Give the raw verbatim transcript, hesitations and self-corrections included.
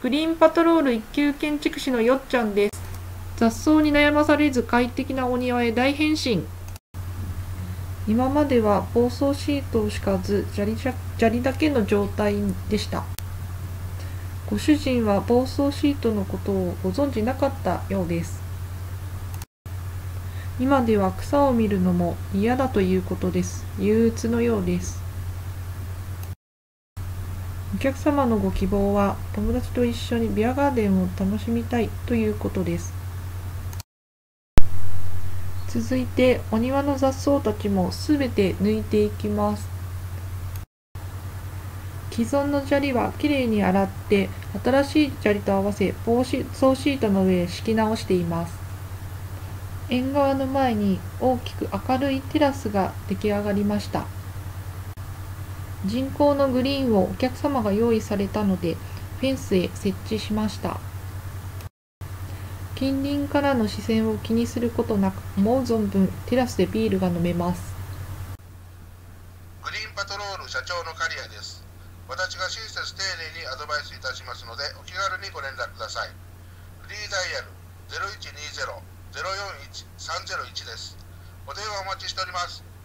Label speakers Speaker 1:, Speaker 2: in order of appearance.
Speaker 1: グリーンパトロール一級建築士のよっちゃんです。雑草に悩まされず快適なお庭へ大変身。今までは防草シートを敷かず砂利、砂利だけの状態でした。ご主人は防草シートのことをご存じなかったようです。今では草を見るのも嫌だということです。憂鬱のようです。お客様のご希望は友達と一緒にビアガーデンを楽しみたいということです。続いてお庭の雑草たちもすべて抜いていきます。既存の砂利はきれいに洗って新しい砂利と合わせ防草シートの上へ敷き直しています。縁側の前に大きく明るいテラスが出来上がりました。人工のグリーンをお客様が用意されたのでフェンスへ設置しました。近隣からの視線を気にすることなく思う存分テラスでビールが飲めます。
Speaker 2: グリーンパトロール社長の刈谷です。私が親切丁寧にアドバイスいたしますのでお気軽にご連絡ください。フリーダイヤル ゼロいちにゼロ ゼロよんいち さんゼロいち です。お電話お待ちしております。